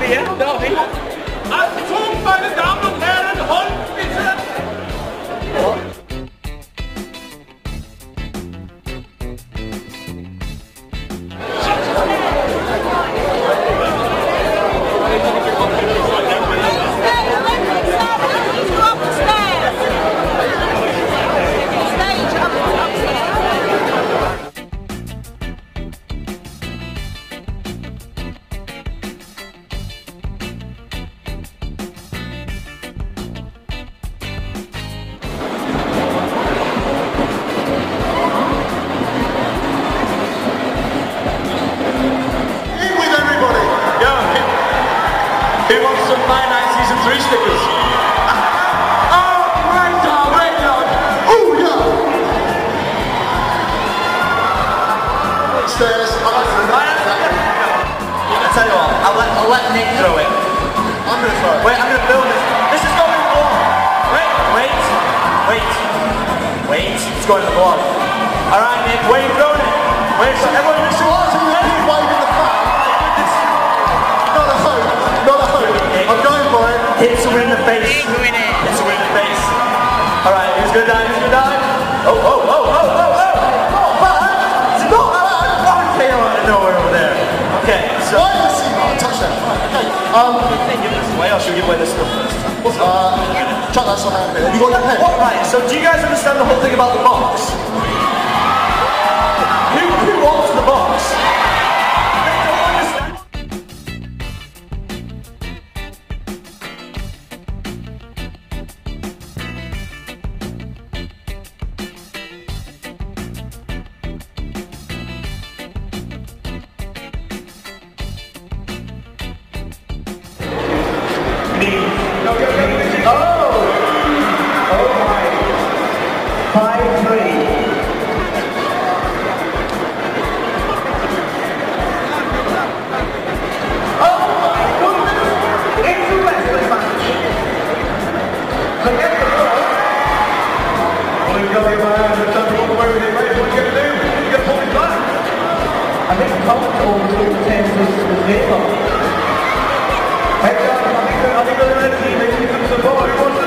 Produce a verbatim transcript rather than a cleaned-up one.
hier, da hin. Achtung, meine Damen und Herren, Hund bitte! Who wants some My Night Season three stickers? Oh, great dog, great dog! Oh, yeah! Stairs. I'll tell you what, I'll let, I'll let Nick throw it. I'm going to throw it. Wait, I'm going to film this. This is going in the vlog. Wait, wait, wait, wait. It's going in the vlog. Alright, Nick, where are you throwing it? Wait, so everyone in the short to the keep waving the flag. Not a hope, not a hope. I'm going for it. Hit someone in the face. Hit someone in the face. Alright, who's gonna die? Who's gonna die? Oh, oh, oh, oh, oh, oh! Not bad! It's not bad! Oh, it came out of nowhere over there. Okay, so. Why did I see that? Touchdown. Okay. Um, give this away, or should we give away this stuff first? What's uh, chuck that some out there. Have you got your pen? What, right, so do you guys understand the whole thing about the box? Who, who wants the box? Oh! Oh my! five three. Oh my goodness! It's a wrestling match. Forget the ball. Well, you've got to get my hands and time to walk away with it, mate. What are you going to do? You're going to pull it back. I think comfortable between the ten was zero. Hey, I think they're ready to give some support.